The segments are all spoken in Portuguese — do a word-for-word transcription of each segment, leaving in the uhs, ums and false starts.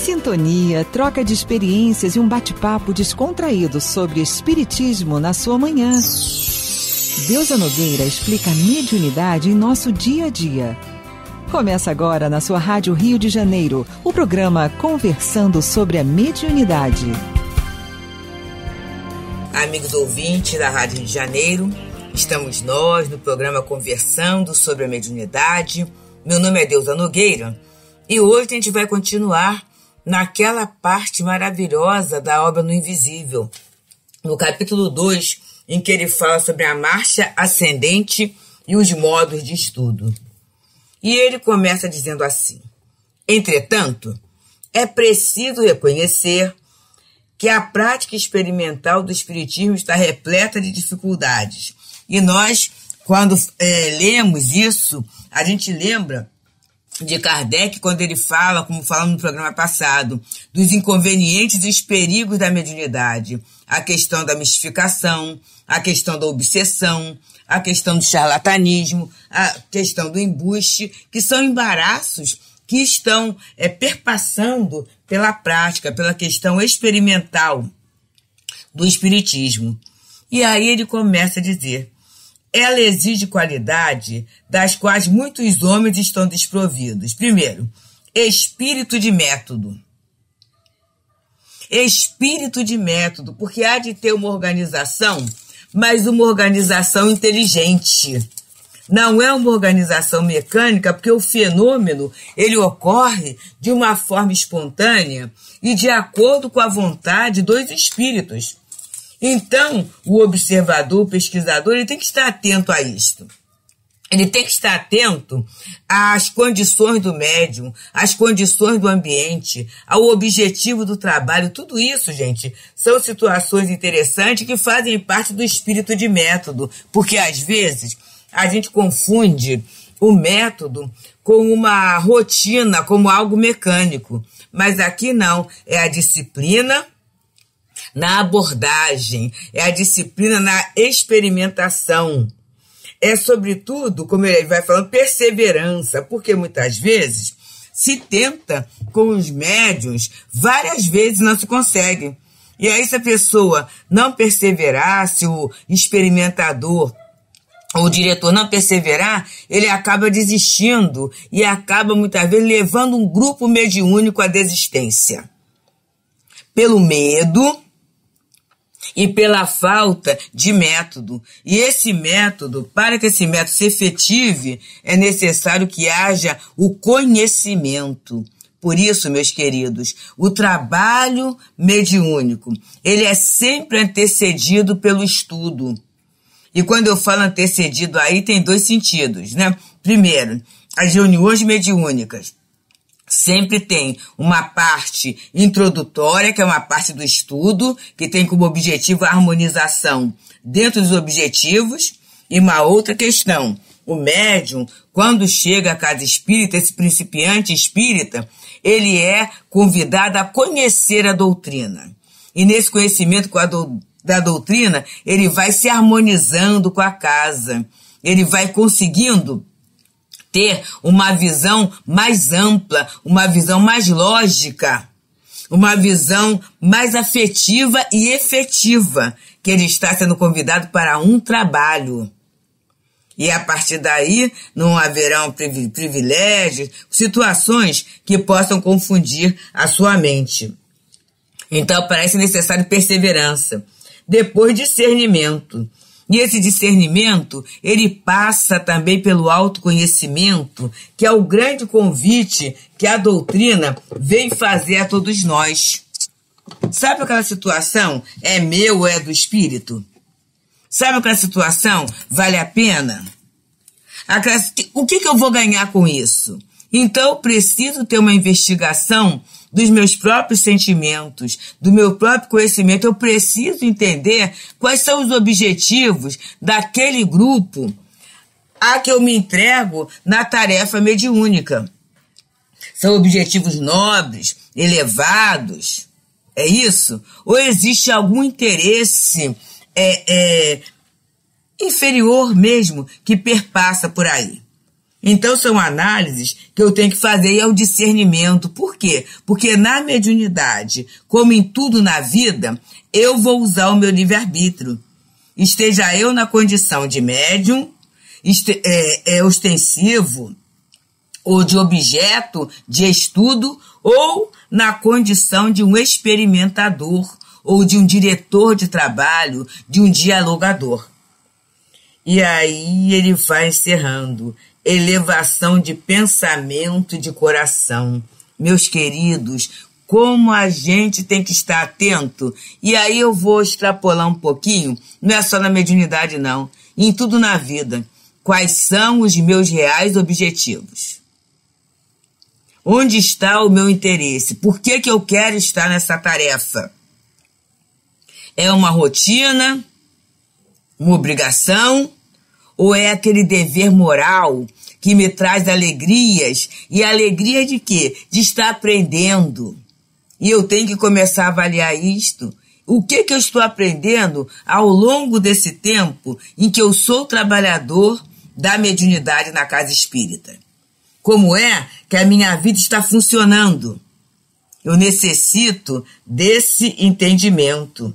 Sintonia, troca de experiências e um bate-papo descontraído sobre espiritismo na sua manhã. Deusa Nogueira explica a mediunidade em nosso dia a dia. Começa agora na sua Rádio Rio de Janeiro, o programa Conversando sobre a Mediunidade. Amigos ouvintes da Rádio Rio de Janeiro, estamos nós no programa Conversando sobre a Mediunidade. Meu nome é Deusa Nogueira e hoje a gente vai continuar naquela parte maravilhosa da obra No Invisível, no capítulo dois, em que ele fala sobre a marcha ascendente e os modos de estudo. E ele começa dizendo assim: entretanto, é preciso reconhecer que a prática experimental do espiritismo está repleta de dificuldades. E nós, quando é, lemos isso, a gente lembra de Kardec, quando ele fala, como falamos no programa passado, dos inconvenientes e os perigos da mediunidade. A questão da mistificação, a questão da obsessão, a questão do charlatanismo, a questão do embuste, que são embaraços que estão é, perpassando pela prática, pela questão experimental do espiritismo. E aí ele começa a dizer: ela exige qualidade das quais muitos homens estão desprovidos. Primeiro, espírito de método. Espírito de método, porque há de ter uma organização, mas uma organização inteligente. Não é uma organização mecânica, porque o fenômeno ele ocorre de uma forma espontânea e de acordo com a vontade dos espíritos. Então, o observador, o pesquisador, ele tem que estar atento a isto. Ele tem que estar atento às condições do médium, às condições do ambiente, ao objetivo do trabalho. Tudo isso, gente, são situações interessantes que fazem parte do espírito de método, porque às vezes a gente confunde o método com uma rotina, como algo mecânico. Mas aqui não, é a disciplina na abordagem, é a disciplina na experimentação. É, sobretudo, como ele vai falando, perseverança, porque muitas vezes se tenta com os médiuns, várias vezes não se consegue. E aí, se a pessoa não perseverar, se o experimentador ou o diretor não perseverar, ele acaba desistindo e acaba muitas vezes levando um grupo mediúnico à desistência. Pelo medo e pela falta de método. E esse método, para que esse método se efetive, é necessário que haja o conhecimento. Por isso, meus queridos, o trabalho mediúnico, ele é sempre antecedido pelo estudo. E quando eu falo antecedido aí, tem dois sentidos, né? Primeiro, as reuniões mediúnicas sempre tem uma parte introdutória, que é uma parte do estudo, que tem como objetivo a harmonização dentro dos objetivos, e uma outra questão. O médium, quando chega a casa espírita, esse principiante espírita, ele é convidado a conhecer a doutrina. E nesse conhecimento com a do, da doutrina, ele vai se harmonizando com a casa. Ele vai conseguindo ter uma visão mais ampla, uma visão mais lógica, uma visão mais afetiva e efetiva, que ele está sendo convidado para um trabalho. E a partir daí não haverão privilégios, situações que possam confundir a sua mente. Então parece necessário perseverança. Depois, discernimento. E esse discernimento, ele passa também pelo autoconhecimento, que é o grande convite que a doutrina vem fazer a todos nós. Sabe aquela situação? É meu ou é do espírito? Sabe aquela situação? Vale a pena? Aquela, o que, que eu vou ganhar com isso? Então eu preciso ter uma investigação dos meus próprios sentimentos, do meu próprio conhecimento. Eu preciso entender quais são os objetivos daquele grupo a que eu me entrego na tarefa mediúnica. São objetivos nobres, elevados, é isso? Ou existe algum interesse é, é, inferior mesmo que perpassa por aí? Então são análises que eu tenho que fazer e é o discernimento. Por quê? Porque na mediunidade, como em tudo na vida, eu vou usar o meu livre-arbítrio. Esteja eu na condição de médium, este, é, é ostensivo, ou de objeto de estudo, ou na condição de um experimentador, ou de um diretor de trabalho, de um dialogador. E aí ele vai encerrando. Elevação de pensamento e de coração. Meus queridos, como a gente tem que estar atento. E aí eu vou extrapolar um pouquinho, não é só na mediunidade não, em tudo na vida. Quais são os meus reais objetivos? Onde está o meu interesse? Por que que eu quero estar nessa tarefa? É uma rotina? Uma obrigação? Ou é aquele dever moral que me traz alegrias? E alegria de quê? De estar aprendendo. E eu tenho que começar a avaliar isto. O que que eu estou aprendendo ao longo desse tempo em que eu sou trabalhador da mediunidade na casa espírita? Como é que a minha vida está funcionando? Eu necessito desse entendimento.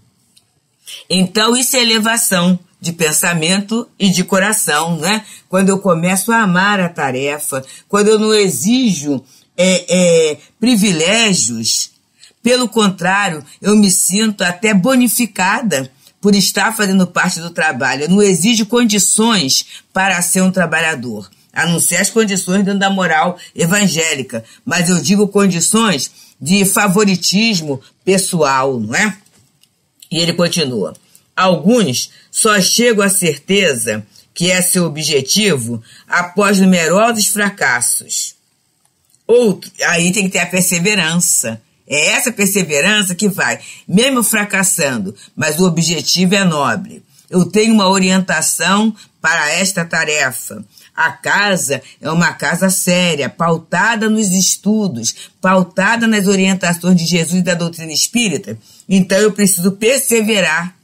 Então, isso é elevação de pensamento e de coração, né? Quando eu começo a amar a tarefa, quando eu não exijo é, é, privilégios, pelo contrário, eu me sinto até bonificada por estar fazendo parte do trabalho. Eu não exijo condições para ser um trabalhador, a não ser as condições dentro da moral evangélica, mas eu digo condições de favoritismo pessoal, não é? E ele continua. Alguns só chegam à certeza que é seu objetivo após numerosos fracassos. Outro, aí tem que ter a perseverança. É essa perseverança que vai, mesmo fracassando, mas o objetivo é nobre. Eu tenho uma orientação para esta tarefa. A casa é uma casa séria, pautada nos estudos, pautada nas orientações de Jesus e da doutrina espírita. Então eu preciso perseverar,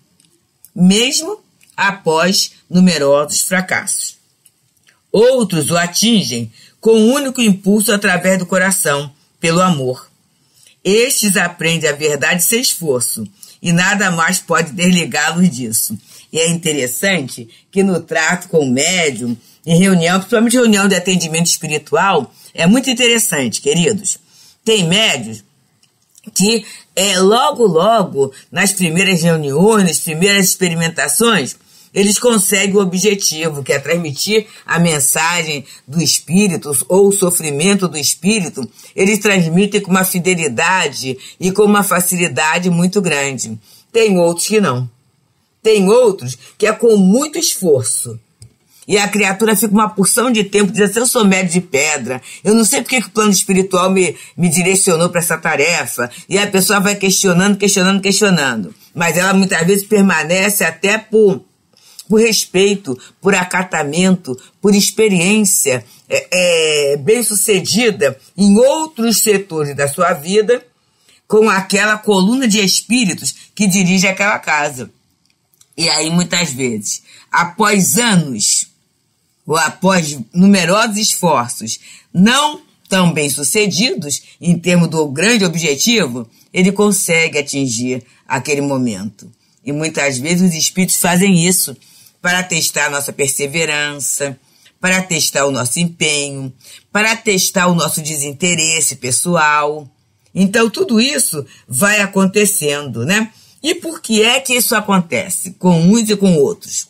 mesmo após numerosos fracassos. Outros o atingem com um único impulso através do coração, pelo amor. Estes aprendem a verdade sem esforço, e nada mais pode desligá-los disso. E é interessante que no trato com o médium, em reunião, principalmente reunião de atendimento espiritual, é muito interessante, queridos. Tem médios que é, logo, logo, nas primeiras reuniões, nas primeiras experimentações, eles conseguem o objetivo, que é transmitir a mensagem do espírito ou o sofrimento do espírito. Eles transmitem com uma fidelidade e com uma facilidade muito grande. Tem outros que não. Tem outros que é com muito esforço. E a criatura fica uma porção de tempo dizendo assim, eu sou médio de pedra, eu não sei porque que o plano espiritual me, me direcionou para essa tarefa. E a pessoa vai questionando, questionando, questionando. Mas ela muitas vezes permanece até por, por respeito, por acatamento, por experiência é, é, bem-sucedida em outros setores da sua vida, com aquela coluna de espíritos que dirige aquela casa. E aí, muitas vezes, após anos, ou após numerosos esforços não tão bem sucedidos, em termos do grande objetivo, ele consegue atingir aquele momento. E muitas vezes os espíritos fazem isso para testar a nossa perseverança, para testar o nosso empenho, para testar o nosso desinteresse pessoal. Então, tudo isso vai acontecendo, né? E por que é que isso acontece com uns e com outros?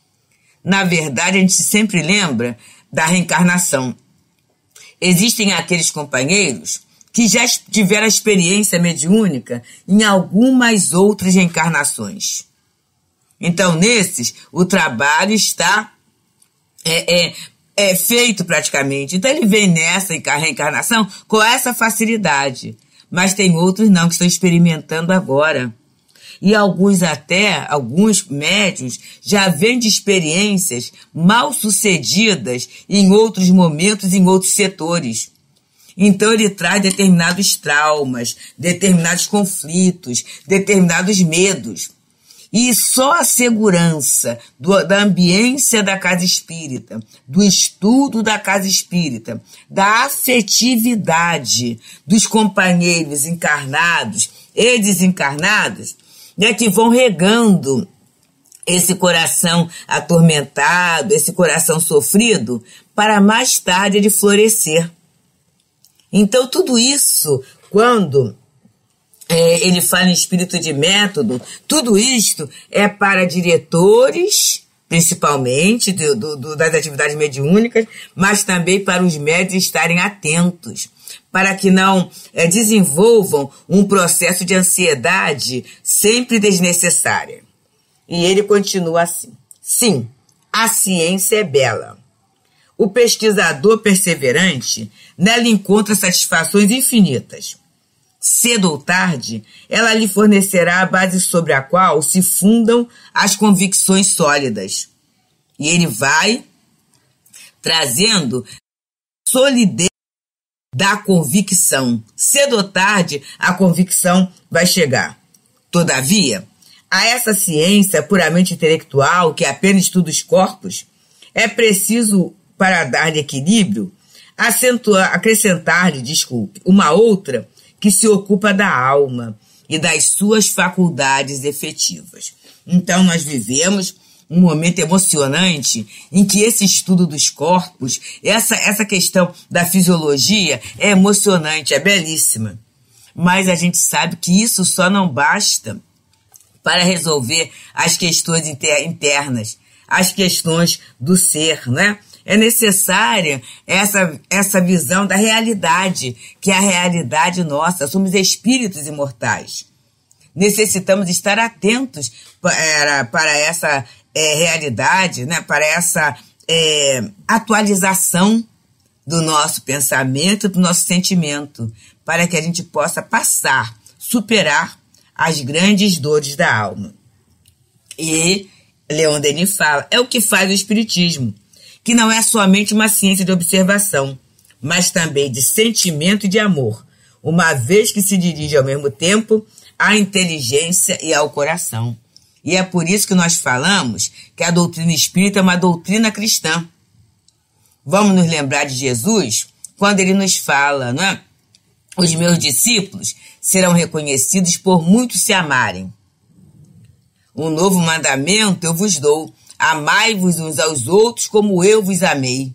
Na verdade, a gente sempre lembra da reencarnação. Existem aqueles companheiros que já tiveram a experiência mediúnica em algumas outras reencarnações. Então, nesses, o trabalho está é, é, é feito praticamente. Então, ele vem nessa reencarnação com essa facilidade. Mas tem outros não, que estão experimentando agora. E alguns até, alguns médiuns, já vêm de experiências mal sucedidas em outros momentos, em outros setores. Então ele traz determinados traumas, determinados conflitos, determinados medos. E só a segurança do, da ambiência da casa espírita, do estudo da casa espírita, da afetividade dos companheiros encarnados e desencarnados, né, que vão regando esse coração atormentado, esse coração sofrido, para mais tarde ele florescer. Então tudo isso, quando É, ele fala em espírito de método, tudo isto é para diretores, principalmente, do, do, do, das atividades mediúnicas, mas também para os médios estarem atentos, para que não é, desenvolvam um processo de ansiedade sempre desnecessária. E ele continua assim: sim, a ciência é bela. O pesquisador perseverante nela encontra satisfações infinitas. Cedo ou tarde, ela lhe fornecerá a base sobre a qual se fundam as convicções sólidas. E ele vai trazendo solidez da convicção. Cedo ou tarde, a convicção vai chegar. Todavia, a essa ciência puramente intelectual, que apenas estuda os corpos, é preciso, para dar-lhe equilíbrio, acentuar, acrescentar-lhe, desculpe, uma outra que se ocupa da alma e das suas faculdades efetivas. Então, nós vivemos um momento emocionante em que esse estudo dos corpos, essa, essa questão da fisiologia é emocionante, é belíssima. Mas a gente sabe que isso só não basta para resolver as questões internas, as questões do ser, né? É necessária essa, essa visão da realidade, que é a realidade nossa. Somos espíritos imortais. Necessitamos estar atentos para, para essa é, realidade, né? Para essa é, atualização do nosso pensamento, do nosso sentimento, para que a gente possa passar, superar as grandes dores da alma. E Leon Denis fala, é o que faz o espiritismo, que não é somente uma ciência de observação, mas também de sentimento e de amor, uma vez que se dirige ao mesmo tempo à inteligência e ao coração. E é por isso que nós falamos que a doutrina espírita é uma doutrina cristã. Vamos nos lembrar de Jesus quando ele nos fala, não é? Os meus discípulos serão reconhecidos por muitos se amarem. Um novo mandamento eu vos dou, amai-vos uns aos outros como eu vos amei.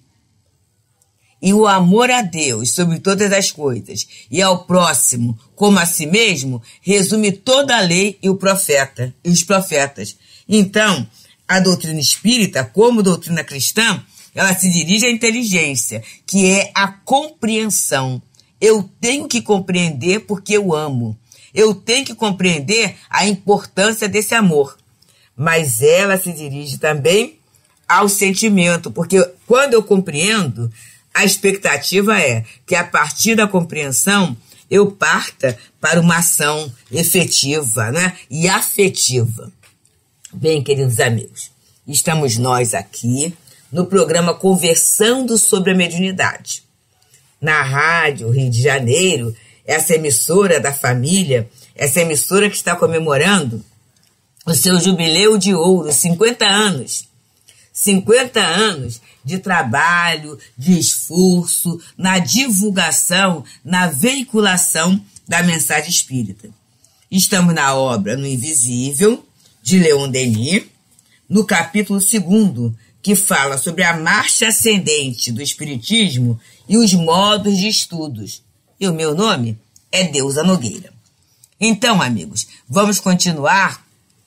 E o amor a Deus sobre todas as coisas e ao próximo como a si mesmo resume toda a lei e o profeta e os profetas. Então, a doutrina espírita, como doutrina cristã, ela se dirige à inteligência, que é a compreensão. Eu tenho que compreender porque eu amo. Eu tenho que compreender a importância desse amor. Mas ela se dirige também ao sentimento, porque quando eu compreendo, a expectativa é que a partir da compreensão eu parta para uma ação efetiva, né? E afetiva. Bem, queridos amigos, estamos nós aqui no programa Conversando sobre a Mediunidade. Na Rádio Rio de Janeiro, essa emissora da família, essa emissora que está comemorando o seu jubileu de ouro, cinquenta anos. cinquenta anos de trabalho, de esforço, na divulgação, na veiculação da mensagem espírita. Estamos na obra No Invisível, de Leon Denis, no capítulo segundo, que fala sobre a marcha ascendente do espiritismo e os modos de estudos. E o meu nome é Deusa Nogueira. Então, amigos, vamos continuar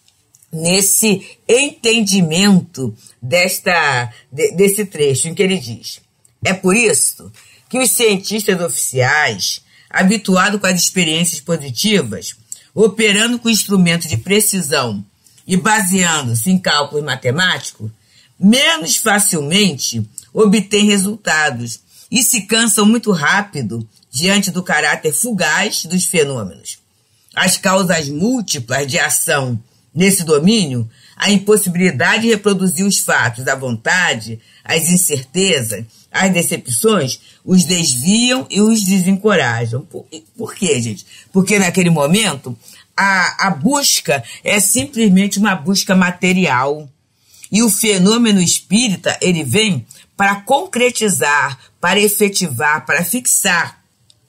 nesse entendimento desta, de, desse trecho em que ele diz: é por isso que os cientistas oficiais, habituados com as experiências positivas, operando com instrumentos de precisão e baseando-se em cálculos matemáticos, menos facilmente obtêm resultados e se cansam muito rápido diante do caráter fugaz dos fenômenos. As causas múltiplas de ação nesse domínio a impossibilidade de reproduzir os fatos, a vontade, as incertezas, as decepções, os desviam e os desencorajam. Por, por quê, gente? Porque naquele momento a, a busca é simplesmente uma busca material. E o fenômeno espírita, ele vem para concretizar, para efetivar, para fixar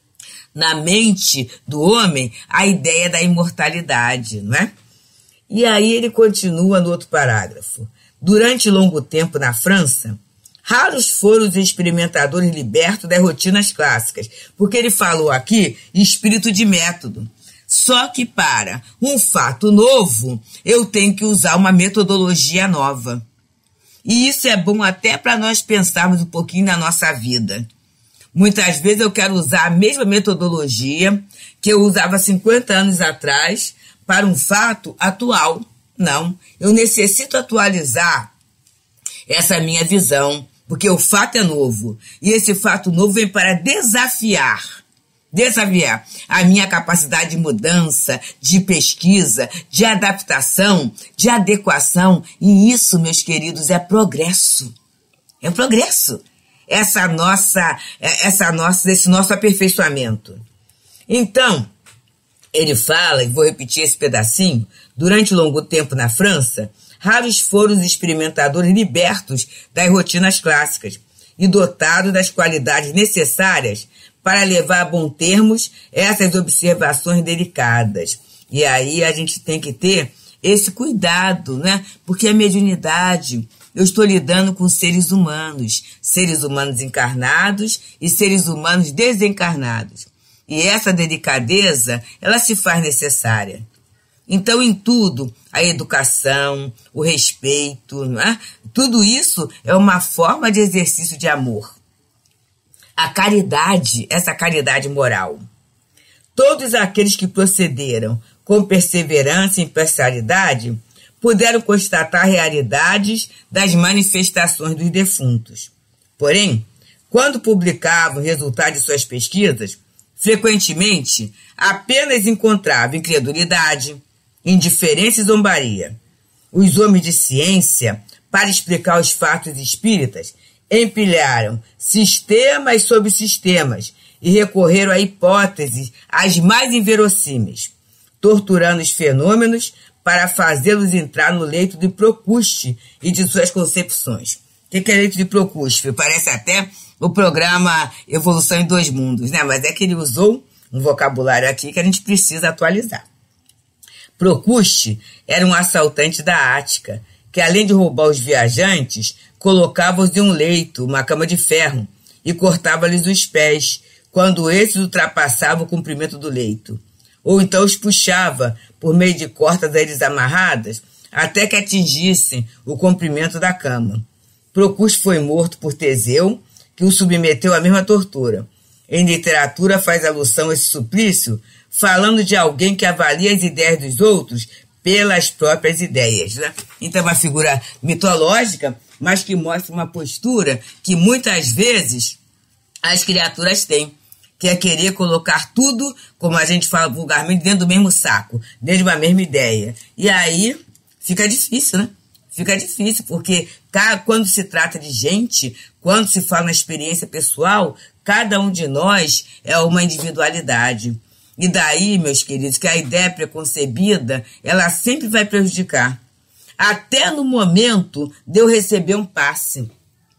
na mente do homem a ideia da imortalidade, não é? E aí ele continua no outro parágrafo. Durante longo tempo na França, raros foram os experimentadores libertos das rotinas clássicas, porque ele falou aqui espírito de método. Só que para um fato novo, eu tenho que usar uma metodologia nova. E isso é bom até para nós pensarmos um pouquinho na nossa vida. Muitas vezes eu quero usar a mesma metodologia que eu usava cinquenta anos atrás para um fato atual. Não, eu necessito atualizar essa minha visão, porque o fato é novo. E esse fato novo vem para desafiar, desafiar a minha capacidade de mudança, de pesquisa, de adaptação, de adequação. E isso, meus queridos, é progresso. É progresso. Essa nossa, essa nossa, esse nosso aperfeiçoamento. Então, ele fala, e vou repetir esse pedacinho, durante longo tempo na França, raros foram os experimentadores libertos das rotinas clássicas e dotados das qualidades necessárias para levar a bom termos essas observações delicadas. E aí a gente tem que ter esse cuidado, né? Porque a mediunidade, eu estou lidando com seres humanos, seres humanos encarnados e seres humanos desencarnados. E essa delicadeza, ela se faz necessária. Então, em tudo, a educação, o respeito, não é? Tudo isso é uma forma de exercício de amor. A caridade, essa caridade moral. Todos aqueles que procederam com perseverança e imparcialidade puderam constatar realidades das manifestações dos defuntos. Porém, quando publicavam o resultado de suas pesquisas, frequentemente apenas encontravam incredulidade, indiferença e zombaria. Os homens de ciência, para explicar os fatos espíritas, empilharam sistemas sobre sistemas e recorreram a hipóteses as mais inverossímeis, torturando os fenômenos para fazê-los entrar no leito de Procuste e de suas concepções. O que é leito de Procuste? Parece até o programa Evolução em Dois Mundos, né? Mas é que ele usou um vocabulário aqui que a gente precisa atualizar. Procuste era um assaltante da Ática, que além de roubar os viajantes, colocava-os em um leito, uma cama de ferro, e cortava-lhes os pés, quando esses ultrapassavam o comprimento do leito. Ou então os puxava, por meio de cordas a eles amarradas, até que atingissem o comprimento da cama. Procuste foi morto por Teseu, que o submeteu à mesma tortura. Em literatura faz alusão a esse suplício, falando de alguém que avalia as ideias dos outros pelas próprias ideias, né? Então é uma figura mitológica, mas que mostra uma postura que muitas vezes as criaturas têm, que é querer colocar tudo, como a gente fala vulgarmente, dentro do mesmo saco, dentro de uma mesma ideia. E aí fica difícil, né? Fica difícil, porque quando se trata de gente, quando se fala na experiência pessoal, cada um de nós é uma individualidade. E daí, meus queridos, que a ideia preconcebida, ela sempre vai prejudicar. Até no momento de eu receber um passe.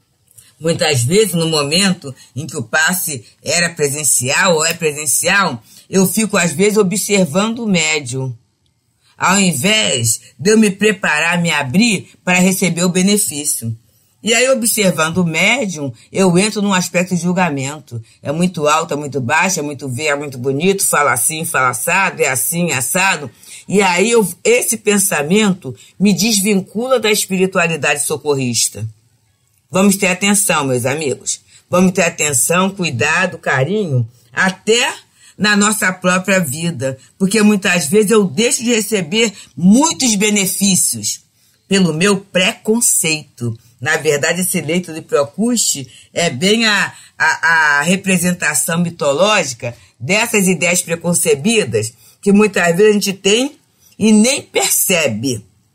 Muitas vezes, no momento em que o passe era presencial ou é presencial, eu fico, às vezes, observando o médium, ao invés de eu me preparar, me abrir para receber o benefício. E aí, observando o médium, eu entro num aspecto de julgamento. É muito alto, é muito baixo, é muito feio, é muito bonito, fala assim, fala assado, é assim, assado. E aí, eu, esse pensamento me desvincula da espiritualidade socorrista. Vamos ter atenção, meus amigos. Vamos ter atenção, cuidado, carinho, até na nossa própria vida. Porque muitas vezes eu deixo de receber muitos benefícios pelo meu preconceito. Na verdade, esse leito de Procuste é bem a, a, a representação mitológica dessas ideias preconcebidas que muitas vezes a gente tem e nem percebe.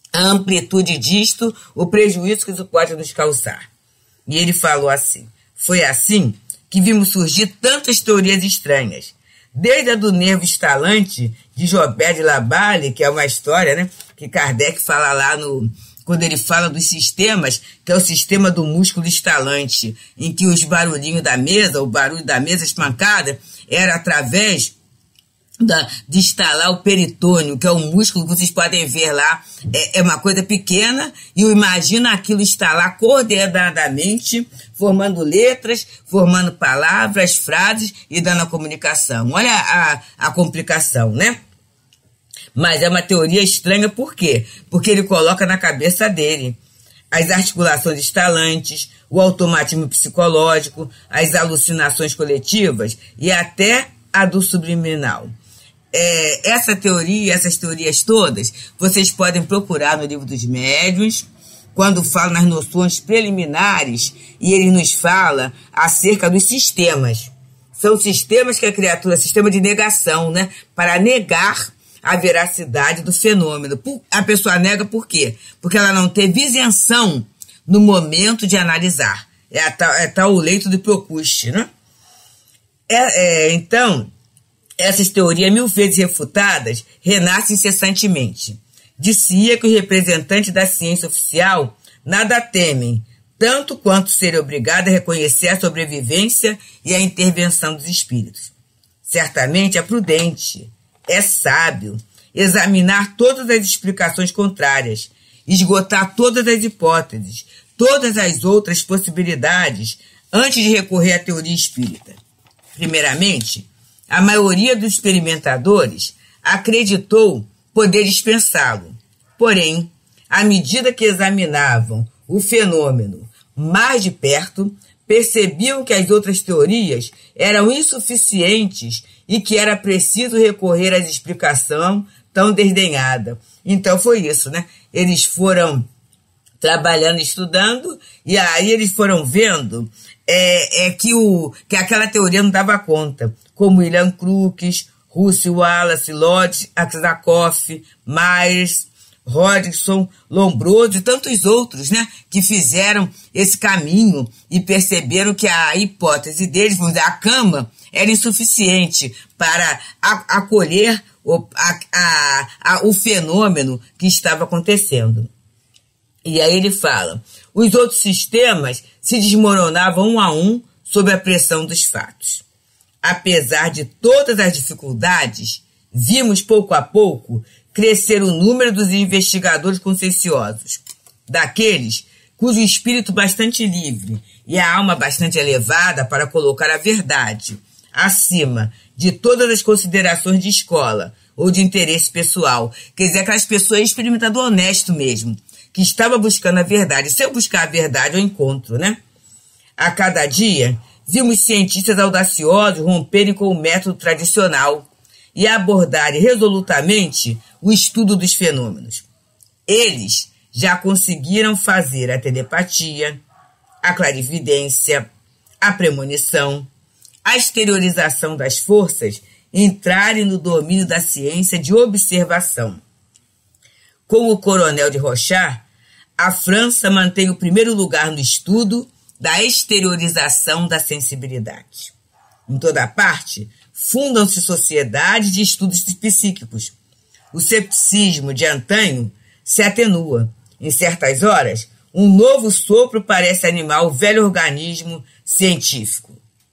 a amplitude disto, o prejuízo que isso pode nos causar. E ele falou assim: foi assim que vimos surgir tantas teorias estranhas, desde a do nervo estalante de Jobert de la Balle, que é uma história, né, que Kardec fala lá no... quando ele fala dos sistemas, que é o sistema do músculo estalante, em que os barulhinhos da mesa, o barulho da mesa espancada, era através da, de estalar o peritônio, que é um músculo que vocês podem ver lá, é, é uma coisa pequena, e imagina aquilo estalar coordenadamente, formando letras, formando palavras, frases e dando a comunicação. Olha a, a complicação, né? Mas é uma teoria estranha, por quê? Porque ele coloca na cabeça dele as articulações estalantes, o automatismo psicológico, as alucinações coletivas e até a do subliminal. É, essa teoria, essas teorias todas, vocês podem procurar no Livro dos Médiuns, quando fala nas noções preliminares, e ele nos fala acerca dos sistemas. São sistemas que a criatura, sistema de negação, né? Para negar a veracidade do fenômeno. A pessoa nega por quê? Porque ela não teve isenção no momento de analisar. É a tal, é tal o leito de Procuste, né? É, é, então, essas teorias mil vezes refutadas renascem incessantemente. Dizia que os representantes da ciência oficial nada temem, tanto quanto serem obrigados a reconhecer a sobrevivência e a intervenção dos espíritos. Certamente é prudente, é sábio, examinar todas as explicações contrárias, esgotar todas as hipóteses, todas as outras possibilidades, antes de recorrer à teoria espírita. Primeiramente, a maioria dos experimentadores acreditou poder dispensá-lo. Porém, à medida que examinavam o fenômeno mais de perto, percebiam que as outras teorias eram insuficientes e que era preciso recorrer à explicação tão desdenhada. Então foi isso, né? Eles foram trabalhando, estudando, e aí eles foram vendo é, é que, o, que aquela teoria não dava conta, como William Crookes, Russell Wallace, Lodge, Aksakov, Myers, Hodgson, Lombroso e tantos outros, né, que fizeram esse caminho e perceberam que a hipótese deles, vamos dizer, a cama, era insuficiente para a, acolher o, a, a, a, o fenômeno que estava acontecendo. E aí ele fala, os outros sistemas se desmoronavam um a um sob a pressão dos fatos. Apesar de todas as dificuldades, vimos pouco a pouco crescer o número dos investigadores conscienciosos, daqueles cujo espírito bastante livre e a alma bastante elevada para colocar a verdade acima de todas as considerações de escola ou de interesse pessoal. Quer dizer, aquelas pessoas, experimentador honesto mesmo, que estava buscando a verdade. Se eu buscar a verdade, eu encontro, né? A cada dia, vimos cientistas audaciosos romperem com o método tradicional e abordarem resolutamente o estudo dos fenômenos. Eles já conseguiram fazer a telepatia, a clarividência, a premonição, a exteriorização das forças entrarem no domínio da ciência de observação. Com o coronel de Rochat, a França mantém o primeiro lugar no estudo da exteriorização da sensibilidade. Em toda parte, fundam-se sociedades de estudos psíquicos. O cepticismo de antanho se atenua. Em certas horas, um novo sopro parece animar o velho organismo científico.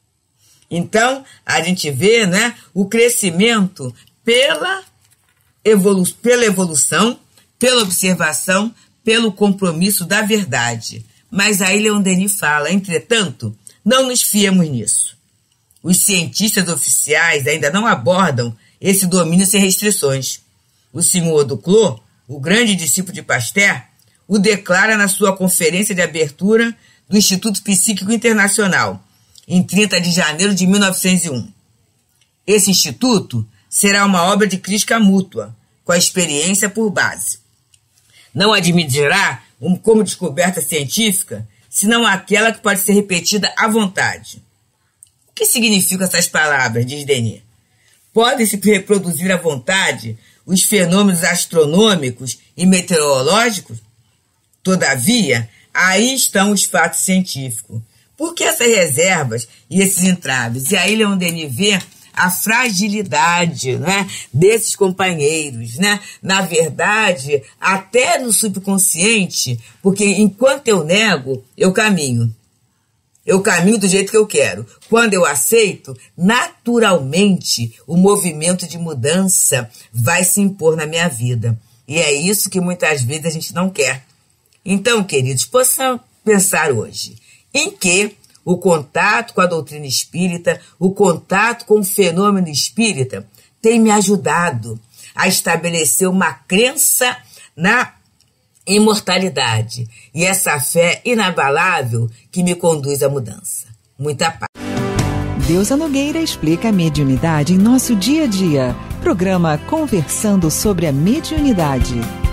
Então, a gente vê, né, o crescimento pela, evolu pela evolução, pela observação, pelo compromisso da verdade. Mas aí Leon Denis fala, entretanto, não nos fiemos nisso. Os cientistas oficiais ainda não abordam esse domínio sem restrições. O senhor Duclos, o grande discípulo de Pasteur, o declara na sua conferência de abertura do Instituto Psíquico Internacional, em trinta de janeiro de mil novecentos e um. Esse instituto será uma obra de crítica mútua, com a experiência por base. Não admitirá como descoberta científica, senão aquela que pode ser repetida à vontade. O que significam essas palavras, diz Denis? Podem-se reproduzir à vontade os fenômenos astronômicos e meteorológicos? Todavia, aí estão os fatos científicos. Por que essas reservas e esses entraves? E aí Leon Denis vê a fragilidade, né, desses companheiros, né? Na verdade, até no subconsciente, porque enquanto eu nego, eu caminho. Eu caminho do jeito que eu quero. Quando eu aceito, naturalmente, o movimento de mudança vai se impor na minha vida. E é isso que muitas vezes a gente não quer. Então, queridos, possam pensar hoje em que o contato com a doutrina espírita, o contato com o fenômeno espírita tem me ajudado a estabelecer uma crença na imortalidade e essa fé inabalável que me conduz à mudança. Muita paz. Deusa Nogueira explica a mediunidade em nosso dia a dia. Programa Conversando sobre a Mediunidade.